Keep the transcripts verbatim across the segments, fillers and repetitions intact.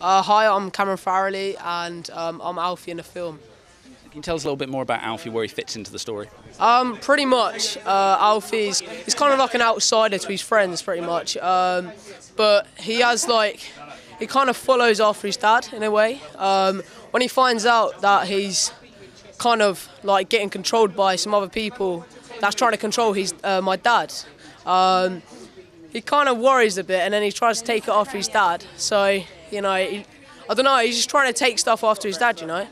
Uh, hi, I'm Cameron Farrelly, and um, I'm Alfie in the film. Can you tell us a little bit more about Alfie, where he fits into the story? Um, pretty much, uh, Alfie's he's kind of like an outsider to his friends, pretty much. Um, but he has like he kind of follows after his dad in a way. Um, when he finds out that he's kind of like getting controlled by some other people that's trying to control his uh, my dad. Um, he kind of worries a bit, and then he tries to take it after his dad. So, you know, he, I don't know, he's just trying to take stuff after his dad, you know.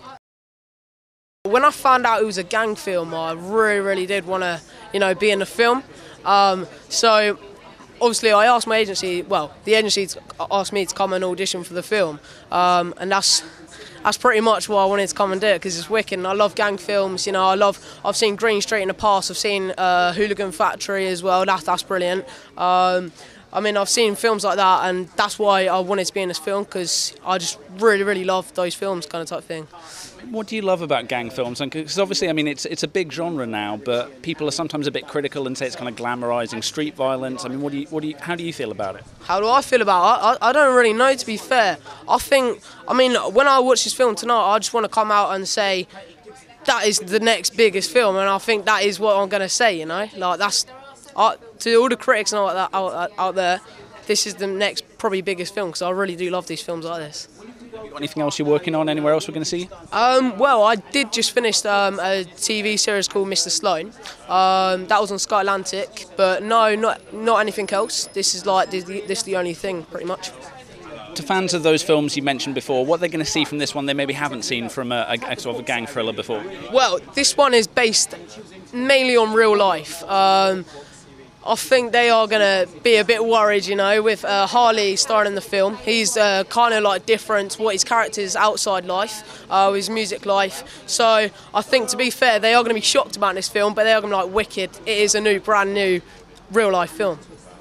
When I found out it was a gang film, I really, really did want to, you know, be in the film. Um, so, obviously, I asked my agency, well, the agency asked me to come and audition for the film, um, and that's that's pretty much why I wanted to come and do it, because it's wicked, and I love gang films, you know, I love, I've seen Green Street in the past, I've seen uh, Hooligan Factory as well, that, that's brilliant. Um, I mean, I've seen films like that, and that's why I wanted to be in this film, because I just really, really love those films kind of type thing. What do you love about gang films? Because obviously, I mean, it's it's a big genre now, but people are sometimes a bit critical and say it's kind of glamorising street violence. I mean, what do you, what do you, how do you feel about it? How do I feel about it? I, I don't really know, to be fair. I think, I mean, when I watch this film tonight, I just want to come out and say that is the next biggest film, and I think that is what I'm going to say, you know? Like, that's, uh, to all the critics and all that out, out there, this is the next probably biggest film, because I really do love these films like this. You got anything else you're working on? Anywhere else we're going to see? Um, well, I did just finish um, a T V series called Mister Sloan. Um, that was on Sky Atlantic, but no, not not anything else. This is like this, this is the only thing, pretty much. To fans of those films you mentioned before, what are they going to see from this one they maybe haven't seen from a, a, a sort of a gang thriller before? Well, this one is based mainly on real life. Um, I think they are going to be a bit worried, you know, with uh, Harley starring in the film. He's uh, kind of like different to what his character is outside life, uh, his music life. So I think, to be fair, they are going to be shocked about this film, but they are going to be like, wicked. It is a new, brand new, real life film.